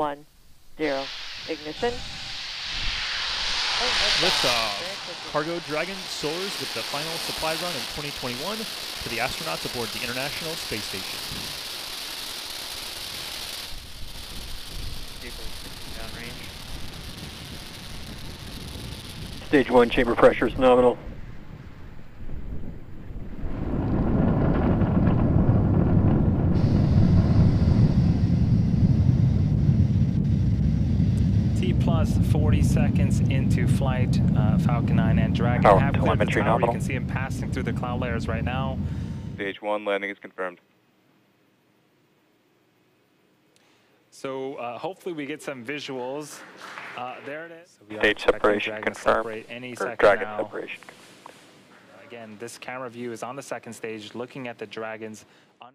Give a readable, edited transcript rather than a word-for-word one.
1, 0. Ignition. Liftoff. Cargo Dragon soars with the final supply run in 2021 for the astronauts aboard the International Space Station. Downrange. Stage 1 chamber pressure is nominal. Plus 40 seconds into flight, Falcon 9 and Dragon have cleared the tower. You can see him passing through the cloud layers right now. Stage 1 landing is confirmed. So hopefully we get some visuals. There it is. So we Stage separation confirmed. Any second Dragon now. separation. Again, this camera view is on the second stage, looking at the Dragons.